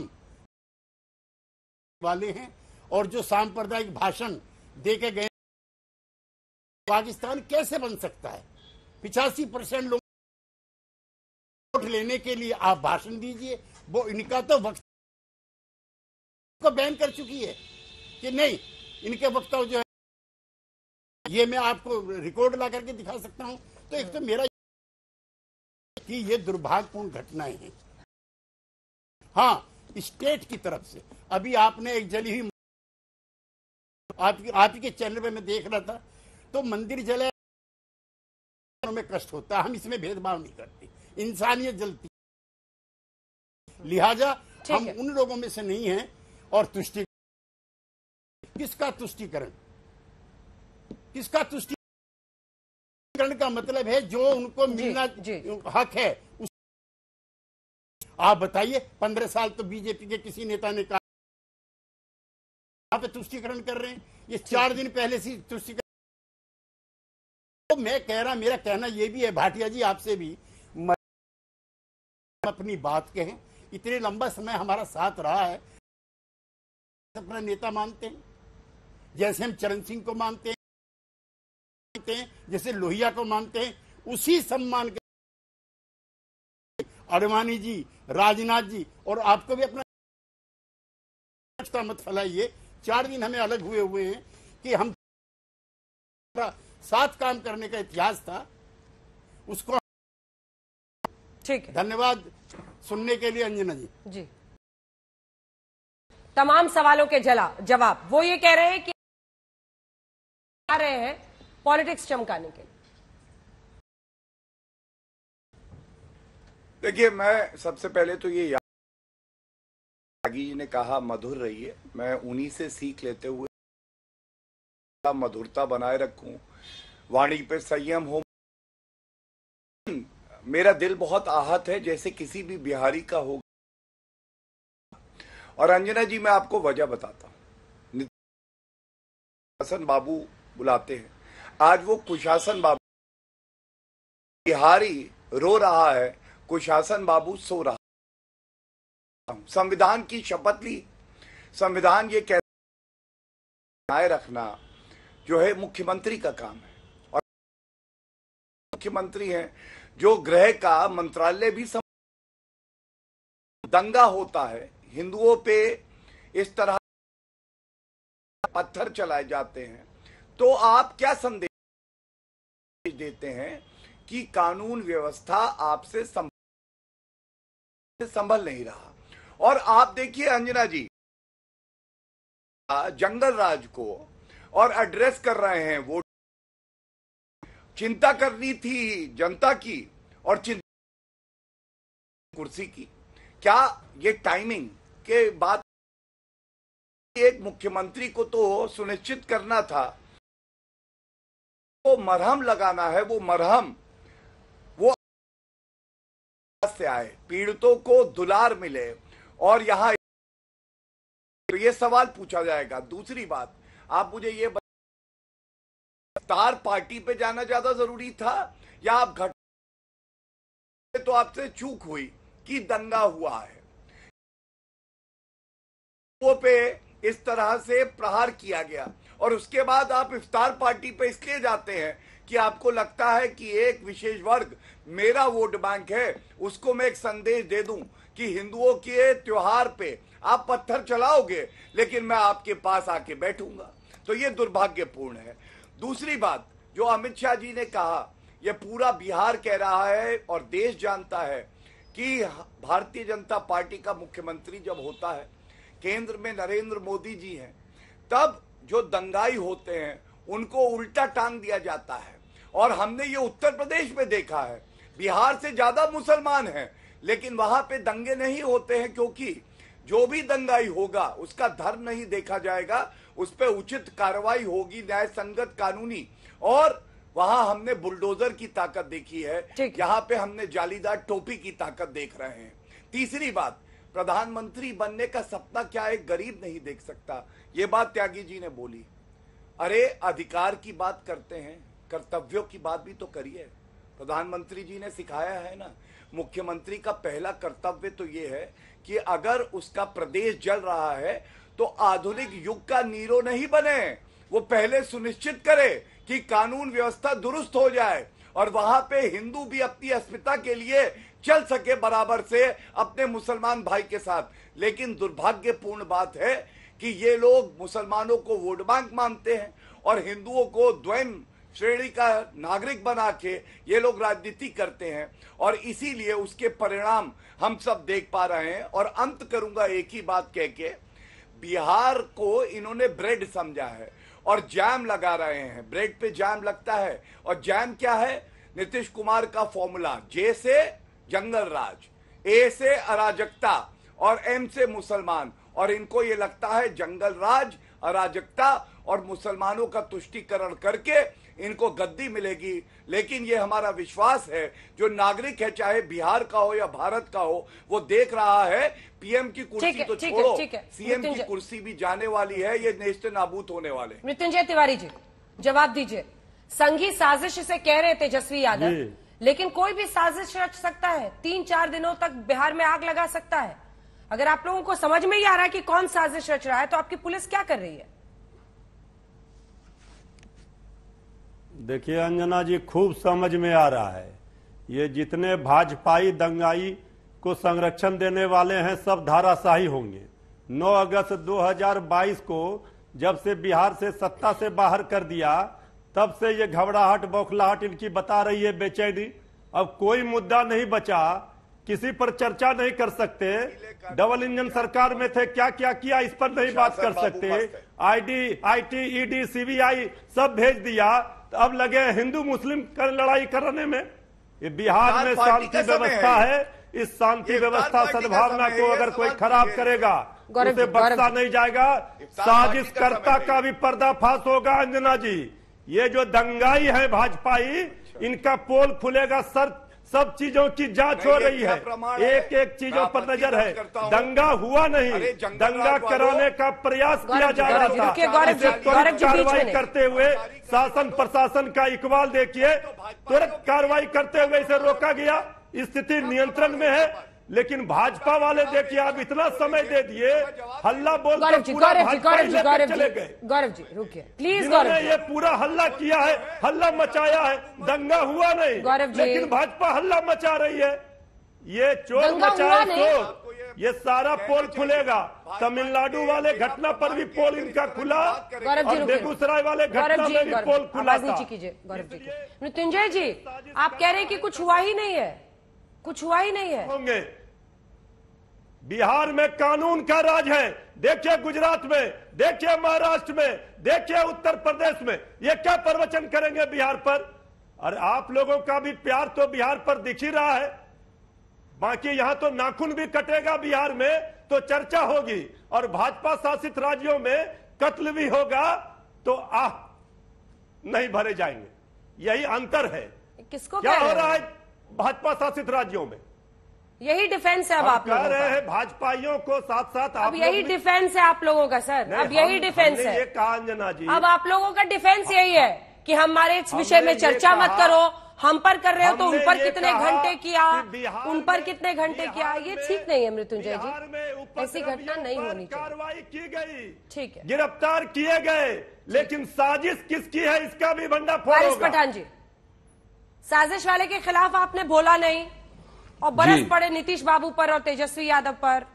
P: वाले हैं। और जो सांप्रदायिक भाषण दे के गए, पाकिस्तान कैसे बन सकता है? 85% लोग वोट लेने के लिए आप भाषण दीजिए। वो इनका तो वक्त को बैन कर चुकी है कि नहीं, इनके वक्तव्य जो है, ये मैं आपको रिकॉर्ड ला करके दिखा सकता हूं। तो एक तो मेरा कि ये दुर्भाग्यपूर्ण घटनाएं हैं। हाँ, स्टेट की तरफ से अभी आपने एक जली हुई, आप ही के चैनल पे मैं देख रहा था, तो मंदिर जले में कष्ट होता है। हम इसमें भेदभाव नहीं करते, इंसानियत जलती, लिहाजा हम उन लोगों में से नहीं हैं। और तुष्टि, किसका तुष्टिकरण? किसका तुष्टिकरण का मतलब है जो उनको मिलना हक है आप बताइए, 15 साल तो बीजेपी के किसी नेता ने कहा यहाँ पे तुष्टीकरण कर रहे हैं, ये 4 दिन पहले से तुष्टीकरण। तो मैं कह रहा, मेरा कहना ये भी है भाटिया जी आपसे भी, अपनी बात कहें, इतने लंबा समय हमारा साथ रहा है, अपना नेता मानते हैं, जैसे हम चरण सिंह को मानते हैं, जैसे लोहिया को मानते हैं, उसी सम्मान के अडवाणी जी, राजनाथ जी, और आपको भी अपना मत फैलाइए। 4 दिन हमें अलग हुए हैं कि हम साथ काम करने का इतिहास था, उसको
A: ठीक है।
P: धन्यवाद सुनने के लिए अंजना जी।
A: जी, तमाम सवालों के जवाब वो ये कह रहे हैं कि आ रहे हैं पॉलिटिक्स चमकाने के लिए।
Q: देखिए, मैं सबसे पहले तो ये त्यागी जी ने कहा मधुर रहिए, मैं उन्हीं से सीख लेते हुए मधुरता बनाए रखूं, वाणी पे संयम हो। मेरा दिल बहुत आहत है, जैसे किसी भी बिहारी का होगा। और अंजना जी, मैं आपको वजह बताता हूं। कुशासन बाबू बुलाते हैं, आज वो कुशासन बाबू, बिहारी रो रहा है, कुशासन बाबू सो रहा। संविधान की शपथ ली, संविधान ये कहता बनाए रखना जो है मुख्यमंत्री का काम है, और मुख्यमंत्री हैं जो गृह का मंत्रालय भी दंगा होता है, हिंदुओं पे इस तरह पत्थर चलाए जाते हैं, तो आप क्या संदेश देते हैं कि कानून व्यवस्था आपसे संभल नहीं रहा। और आप देखिए अंजना जी, जंगल राज को और एड्रेस कर रहे हैं, वो चिंता करनी थी जनता की और चिंता कुर्सी की। क्या ये टाइमिंग के बाद एक मुख्यमंत्री को तो सुनिश्चित करना था, वो मरहम लगाना है, वो मरहम वो से आए, पीड़ितों को दुलार मिले, और यहां ये सवाल पूछा जाएगा। दूसरी बात, आप मुझे ये इफ्तार पार्टी पे जाना ज्यादा जरूरी था, या आप तो आपसे चूक हुई कि दंगा हुआ है, वो पे इस तरह से प्रहार किया गया, और उसके बाद आप इफ्तार पार्टी पे इसलिए जाते हैं कि आपको लगता है कि एक विशेष वर्ग मेरा वोट बैंक है, उसको मैं एक संदेश दे दूं कि हिंदुओं के त्योहार पे आप पत्थर चलाओगे, लेकिन मैं आपके पास आके बैठूंगा। तो ये दुर्भाग्यपूर्ण है। दूसरी बात, जो अमित शाह जी ने कहा, यह पूरा बिहार कह रहा है और देश जानता है कि भारतीय जनता पार्टी का मुख्यमंत्री जब होता है, केंद्र में नरेंद्र मोदी जी हैं, तब जो दंगाई होते हैं उनको उल्टा टांग दिया जाता है। और हमने ये उत्तर प्रदेश में देखा है, बिहार से ज्यादा मुसलमान हैं, लेकिन वहां पे दंगे नहीं होते हैं, क्योंकि जो भी दंगाई होगा उसका धर्म नहीं देखा जाएगा, उस पर उचित कार्रवाई होगी, न्याय संगत कानूनी। और वहां हमने बुलडोजर की ताकत देखी है, यहाँ पे हमने जालीदार टोपी की ताकत देख रहे हैं। तीसरी बात, प्रधानमंत्री बनने का सपना क्या एक गरीब नहीं देख सकता, ये बात त्यागी जी ने बोली। अरे अधिकार की बात करते हैं, कर्तव्यों की बात भी तो करिए। प्रधानमंत्री जी ने सिखाया है ना, मुख्यमंत्री का पहला कर्तव्य तो ये है कि अगर उसका प्रदेश जल रहा है तो आधुनिक युग का नीरो नहीं बने, वो पहले सुनिश्चित करे कि कानून व्यवस्था दुरुस्त हो जाए और वहां पे हिंदू भी अपनी अस्मिता के लिए चल सके बराबर से अपने मुसलमान भाई के साथ। लेकिन दुर्भाग्यपूर्ण बात है कि ये लोग मुसलमानों को वोट बैंक मानते हैं और हिंदुओं को द्वैम श्रेणी का नागरिक बना के ये लोग राजनीति करते हैं, और इसीलिए उसके परिणाम हम सब देख पा रहे हैं। और अंत करूंगा एक ही बात कह के, बिहार को इन्होंने ब्रेड समझा है और जैम लगा रहे हैं, ब्रेड पे जैम लगता है। और जैम क्या है? नीतीश कुमार का फॉर्मूला, जे से जंगल राज, ए से अराजकता और एम से मुसलमान, और इनको ये लगता है जंगल राज, अराजकता और मुसलमानों का तुष्टीकरण करके इनको गद्दी मिलेगी। लेकिन ये हमारा विश्वास है, जो नागरिक है चाहे बिहार का हो या भारत का हो, वो देख रहा है पीएम की कुर्सी तो छोड़ो, सीएम की कुर्सी भी जाने वाली है, ये नेस्त नाबूद होने वाले।
A: मृत्युंजय तिवारी जी जवाब दीजिए। संघी साजिश इसे कह रहे तेजस्वी यादव, लेकिन कोई भी साजिश रच सकता है, 3-4 दिनों तक बिहार में आग लगा सकता है। अगर आप लोगों को समझ में ही आ रहा है कि कौन साजिश रच रहा है, तो आपकी पुलिस क्या कर रही है?
R: देखिए अंजना जी, खूब समझ में आ रहा है। ये जितने भाजपाई दंगाई को संरक्षण देने वाले हैं सब धाराशाही होंगे। 9 अगस्त 2022 को जब से बिहार से सत्ता से बाहर कर दिया, तब से ये घबराहट बौखलाहट इनकी बता रही है, बेचैनी। अब कोई मुद्दा नहीं बचा, किसी पर चर्चा नहीं कर सकते। डबल इंजन सरकार में थे, क्या क्या किया इस पर नहीं बात कर सकते। आईटी, ईडी, सीबीआई सब भेज दिया, तो अब लगे हिंदू मुस्लिम कर लड़ाई करने में। ये बिहार में शांति व्यवस्था है, इस शांति व्यवस्था सद्भावना को अगर कोई खराब करेगा उसे बख्शा नहीं जाएगा। साजिशकर्ता का भी पर्दाफाश होगा। अंजना जी, ये जो दंगाई है भाजपाई, इनका पोल खुलेगा। सब चीजों की जांच हो रही है, एक एक चीजों पर नजर है। दंगा हुआ नहीं, दंगा कराने का प्रयास किया जा रहा था। इसे त्वरित कार्रवाई करते हुए शासन प्रशासन का इकबाल देखिए, त्वरित कार्रवाई करते हुए इसे रोका गया। स्थिति नियंत्रण में है। लेकिन भाजपा वाले देखिए, आप इतना समय दे दिए, हल्ला बोलकर पूरा भाजपा चले गए।
A: गौरव जी रुकिए प्लीज।
R: जिन्होंने ये पूरा हल्ला किया है, हल्ला मचाया है, दंगा हुआ नहीं, लेकिन भाजपा हल्ला मचा रही है। ये चोर मचाए चोर, ये सारा पोल खुलेगा। तमिलनाडु वाले घटना पर भी पोल इनका खुला, और बेगूसराय वाले घटना में भी पोल खुला था।
A: गौरव जी, मृत्युंजय जी, आप कह रहे हैं कि कुछ हुआ ही नहीं है, कुछ हुआ ही नहीं है।
R: होंगे बिहार में कानून का राज है। देखिए गुजरात में, देखिए महाराष्ट्र में, देखिए उत्तर प्रदेश में, ये क्या प्रवचन करेंगे बिहार पर। और आप लोगों का भी प्यार तो बिहार पर दिख ही रहा है। बाकी यहां तो नाखून भी कटेगा बिहार में तो चर्चा होगी, और भाजपा शासित राज्यों में कत्ल भी होगा तो आह नहीं भरे जाएंगे। यही अंतर है।
A: किसको
R: क्या हो रहा है भाजपा शासित राज्यों में?
A: यही डिफेंस है। अब आप
R: कह रहे हैं भाजपाइयों को साथ साथ
A: अब यही डिफेंस है आप लोगों का सर। अब यही डिफेंस है।
R: ये कहा अंजना जी,
A: अब आप लोगों का डिफेंस यही है कि हमारे इस विषय में चर्चा मत करो, हम पर कर रहे हो तो उन पर कितने घंटे किया, उन पर कितने घंटे किया। ये ठीक नहीं है मृत्युंजय जी, ऐसी घटना नहीं होनी चाहिए।
R: कार्रवाई की गई,
A: ठीक है,
R: गिरफ्तार किए गए, लेकिन साजिश किसकी है इसका भी भंडाफोड़ होगा।
A: हारिस पठान जी, साजिश वाले के खिलाफ आपने बोला नहीं और बरस पड़े नीतीश बाबू पर और तेजस्वी यादव पर।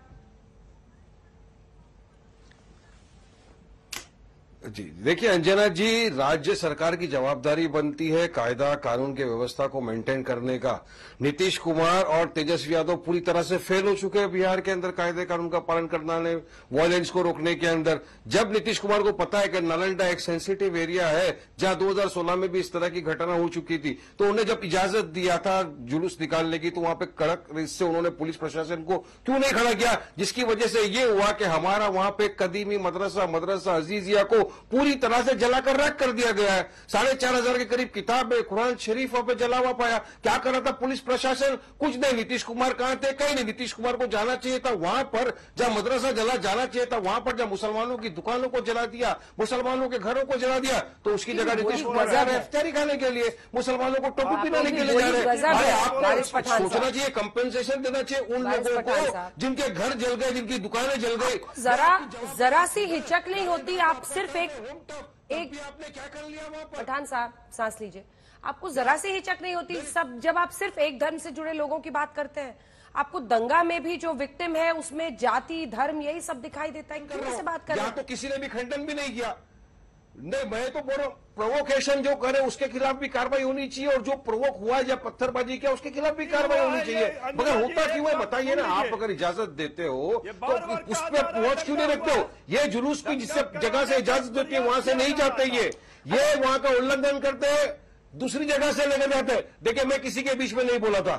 S: जी देखिए अंजना जी, राज्य सरकार की जवाबदारी बनती है कायदा कानून के व्यवस्था को मेंटेन करने का। नीतीश कुमार और तेजस्वी यादव पूरी तरह से फेल हो चुके हैं बिहार के अंदर कायदे कानून का पालन करने, वायलेंस को रोकने के अंदर। जब नीतीश कुमार को पता है कि नालंदा एक सेंसिटिव एरिया है जहां 2016 में भी इस तरह की घटना हो चुकी थी, तो उन्हें जब इजाजत दिया था जुलूस निकालने की, तो वहां पे कड़क इससे उन्होंने पुलिस प्रशासन को क्यों नहीं खड़ा किया, जिसकी वजह से ये हुआ कि हमारा वहां पे कदीमी मदरसा अजीजिया को पूरी तरह से जलाकर राख कर दिया गया है। 4,500 के करीब किताबें कुरान शरीफों पे जला हुआ पाया। क्या कर रहा था पुलिस प्रशासन? कुछ नहीं। नीतीश कुमार कहां थे? कहीं नहीं। नीतीश कुमार को जाना चाहिए था वहां पर जहां मदरसा जला, जाना चाहिए था वहां पर जहां मुसलमानों की दुकानों को जला दिया, मुसलमानों के घरों को जला दिया, तो उसकी जगह नीतीश कुमार जा रहे हैं इफ्तारी खाने के लिए, मुसलमानों को टोपी पिलाने के लिए जा रहे हैं। आपको सोचना चाहिए, कंपेंसेशन देना चाहिए उन लोगों को जिनके घर जल गए, जिनकी दुकानें जल गई।
A: जरा सी हिचक नहीं होती? आप सिर्फ एक
S: आपने क्या कर लिया वहां पर?
A: पठान साहब सांस लीजिए। आपको जरा सी हिचक नहीं होती सब जब आप सिर्फ एक धर्म से जुड़े लोगों की बात करते हैं? आपको दंगा में भी जो विक्टिम है उसमें जाति धर्म यही सब दिखाई देता है। क्यों से बात कर रहे हैं?
S: तो किसी ने भी खंडन भी नहीं किया। नहीं, मैं तो बोल रहा हूं प्रोवोकेशन जो करे उसके खिलाफ भी कार्रवाई होनी चाहिए, और जो प्रोवोक हुआ या पत्थरबाजी किया उसके खिलाफ भी कार्रवाई होनी चाहिए। मगर होता क्यों है बताइए ना। आप अगर इजाजत देते हो तो उस पर पहुंच क्यों नहीं रखते हो? ये जुलूस की जिस जगह से इजाजत देती है वहां से नहीं जाते, ये वहां का उल्लंघन करते हैं, दूसरी जगह से लेकर जाते हैं। देखिए मैं किसी के बीच में नहीं बोला था,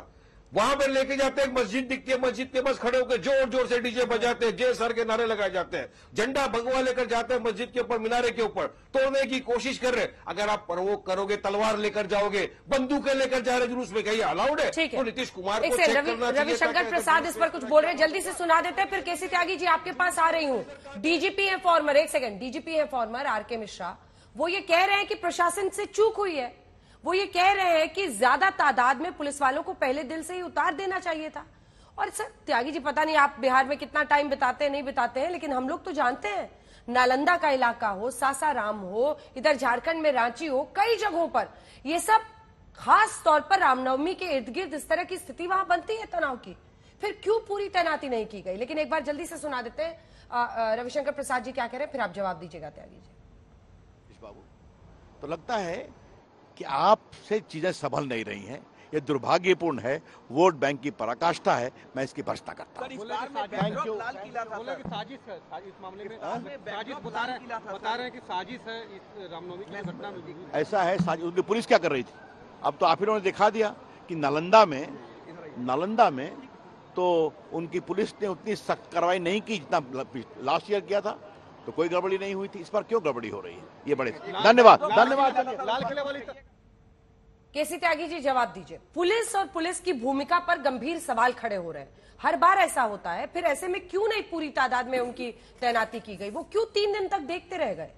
S: वहां पर लेके जाते हैं, मस्जिद दिखती है, मस्जिद के पास खड़े होकर जोर जोर से डीजे बजाते हैं, जय सर के नारे लगाए जाते हैं, झंडा भगवा लेकर जाते हैं मस्जिद के ऊपर, मीनारे के ऊपर, तोड़ने की कोशिश कर रहे हैं। अगर आप प्रवोक करोगे, तलवार लेकर जाओगे, बंदूकें लेकर जा रहे जुलूस में, कहीं अलाउड है? तो नीतीश कुमार को चेक करना चाहिए।
A: रविशंकर प्रसाद इस पर कुछ बोल रहे हैं, जल्दी से सुना देते हैं, फिर केसी त्यागी जी आपके पास आ रही हूँ। डीजीपी है फॉर्मर, एक सेकंड, डीजीपी है फॉर्मर आर.के. मिश्रा, वो ये कह रहे हैं कि प्रशासन से चूक हुई है। वो ये कह रहे हैं कि ज्यादा तादाद में पुलिस वालों को पहले दिल से ही उतार देना चाहिए था। और सर त्यागी जी, पता नहीं आप बिहार में कितना टाइम बिताते हैं, नहीं बिताते हैं, लेकिन हम लोग तो जानते हैं, नालंदा का इलाका हो, सासाराम हो, इधर झारखंड में रांची हो, कई जगहों पर ये सब, खास तौर पर रामनवमी के इर्द गिर्द इस तरह की स्थिति वहां बनती है तनाव की, फिर क्यों पूरी तैनाती नहीं की गई? लेकिन एक बार जल्दी से सुना देते हैं रविशंकर प्रसाद जी क्या कह रहे हैं, फिर आप जवाब दीजिएगा त्यागी जी।
T: बाबू, तो लगता है कि आपसे चीजें संभल नहीं रही हैं, ये दुर्भाग्यपूर्ण है, वोट बैंक की पराकाष्ठा है, मैं इसकी भर्त्सना करता हूं।
U: Thank you. साजिश है, इस मामले में साजिश बता रहे हैं कि साजिश है इस रामनवमी की घटना में।
T: ऐसा है, साजिश उनकी पुलिस क्या कर रही थी? अब तो आप इन्होंने दिखा दिया कि नालंदा में तो उनकी पुलिस ने उतनी सख्त कार्रवाई नहीं की जितना लास्ट ईयर किया था, तो कोई गड़बड़ी नहीं हुई थी। इस पर क्यों गड़बड़ी हो रही है? ये बड़े धन्यवाद।
U: लाल किले वाली
A: केसी त्यागी जी जवाब दीजिए। पुलिस और पुलिस की भूमिका पर गंभीर सवाल खड़े हो रहे हैं, हर बार ऐसा होता है, फिर ऐसे में क्यों नहीं पूरी तादाद में उनकी तैनाती की गई? वो क्यों 3 दिन तक देखते रह गए?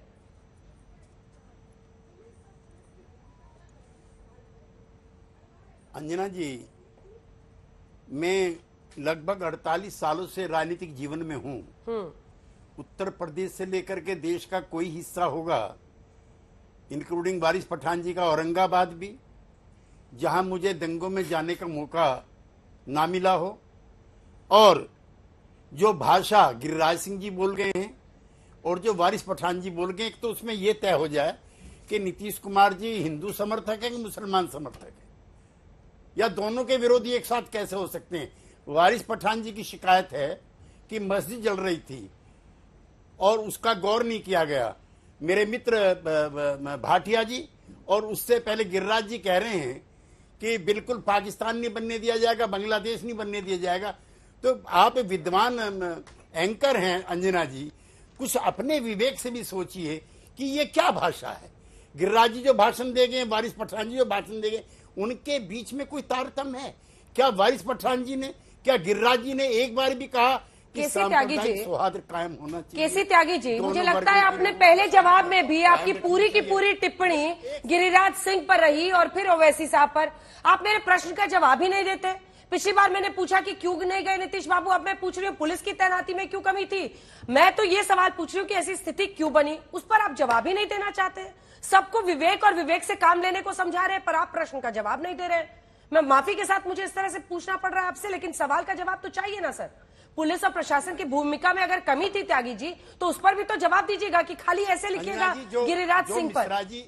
P: अंजना जी, मैं लगभग 48 सालों से राजनीतिक जीवन में हूं। उत्तर प्रदेश से लेकर के देश का कोई हिस्सा होगा, इंक्लूडिंग वारिस पठान जी का औरंगाबाद भी, जहां मुझे दंगों में जाने का मौका ना मिला हो, और जो भाषा गिरिराज सिंह जी बोल गए हैं और जो वारिस पठान जी बोल गए, तो उसमें यह तय हो जाए कि नीतीश कुमार जी हिंदू समर्थक है कि मुसलमान समर्थक है, या दोनों के विरोधी एक साथ कैसे हो सकते हैं। वारिस पठान जी की शिकायत है कि मस्जिद जल रही थी और उसका गौर नहीं किया गया। मेरे मित्र भाटिया जी और उससे पहले गिरिराज जी कह रहे हैं कि बिल्कुल पाकिस्तान नहीं बनने दिया जाएगा, बांग्लादेश नहीं बनने दिया जाएगा। तो आप विद्वान एंकर हैं अंजना जी, कुछ अपने विवेक से भी सोचिए कि ये क्या भाषा है। गिरिराज जी जो भाषण दे गए, वारिस पठान जी जो भाषण दे गए, उनके बीच में कोई तारतम्य है क्या? वारिस पठान जी ने, क्या गिरिराज जी ने एक बार भी कहा कि सांप्रदायिक सौहार्द कायम होना चाहिए?
A: केसी त्यागी जी, मुझे लगता है आपने पहले जवाब में भी आपकी पूरी की पूरी टिप्पणी गिरिराज सिंह पर रही और फिर ओवैसी साहब पर। आप मेरे प्रश्न का जवाब ही नहीं देते। पिछली बार मैंने पूछा कि क्यों नहीं गए नीतीश बाबू, अब मैं पूछ रही हूँ पुलिस की तैनाती में क्यों कमी थी। मैं तो ये सवाल पूछ रही हूँ कि ऐसी स्थिति क्यों बनी, उस पर आप जवाब ही नहीं देना चाहते। सबको विवेक और विवेक से काम लेने को समझा रहे हैं, पर आप प्रश्न का जवाब नहीं दे रहे। मैं माफी के साथ मुझे इस तरह से पूछना पड़ रहा है आपसे, लेकिन सवाल का जवाब तो चाहिए ना सर। पुलिस और प्रशासन की भूमिका में अगर कमी थी त्यागी जी, तो उस पर भी तो जवाब दीजिएगा कि खाली ऐसे लिखिएगा गिरिराज सिंह पर।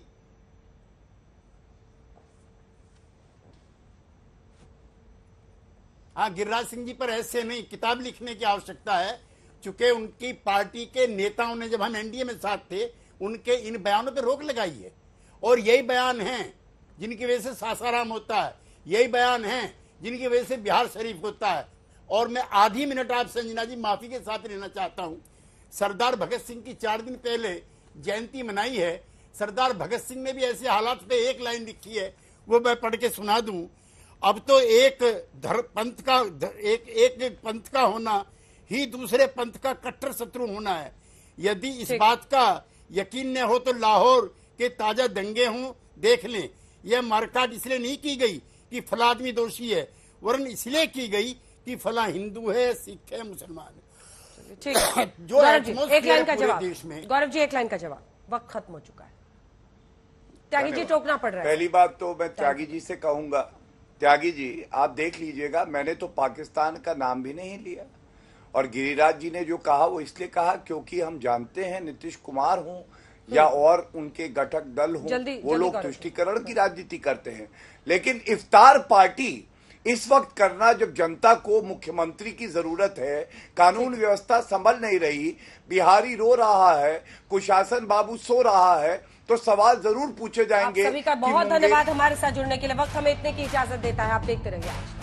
P: हाँ, गिरिराज सिंह जी पर ऐसे नहीं, किताब लिखने की आवश्यकता है, चूंकि उनकी पार्टी के नेताओं ने जब हम एनडीए में साथ थे, उनके इन बयानों पर रोक लगाई है। और यही बयान हैं जिनकी वजह से सासाराम होता है, यही बयान हैं जिनकी वजह से बिहार शरीफ होता है। और मैं आधी मिनट आपसे अंजना जी माफी के साथ लेना चाहता हूं। सरदार भगत सिंह की 4 दिन पहले जयंती मनाई है। सरदार भगत सिंह ने भी ऐसे हालात पे एक लाइन लिखी है, वो मैं पढ़ के सुना दूं। अब तो एक पंथ का होना ही दूसरे पंथ का कट्टर शत्रु होना है। यदि इस बात का यकीन न हो तो लाहौर के ताजा दंगे हों, देख लें। यह मारकाट इसलिए नहीं की गई कि फला आदमी दोषी है, वरन इसलिए की गई कि फला हिंदू है, सिख है, मुसलमान है।
A: ठीक है,
P: जो
A: एक लाइन का जवाब
P: देश में।
A: गौरव जी, एक लाइन का जवाब, वक्त खत्म हो चुका है। त्यागी जी टोकना पड़ रहा है।
Q: पहली बात तो मैं त्यागी जी से कहूंगा, त्यागी जी आप देख लीजिएगा, मैंने तो पाकिस्तान का नाम भी नहीं लिया। और गिरिराज जी ने जो कहा वो इसलिए कहा क्योंकि हम जानते हैं नीतीश कुमार हों या और उनके घटक दल हों, वो लोग तुष्टीकरण की राजनीति करते हैं। लेकिन इफ्तार पार्टी इस वक्त करना जब जनता को मुख्यमंत्री की जरूरत है, कानून व्यवस्था संभल नहीं रही, बिहारी रो रहा है, कुशासन बाबू सो रहा है, तो सवाल जरूर पूछे जाएंगे।
A: आप सभी का बहुत धन्यवाद हमारे साथ जुड़ने के लिए। वक्त हमें इतने की इजाजत देता है, आप देखते रहिए।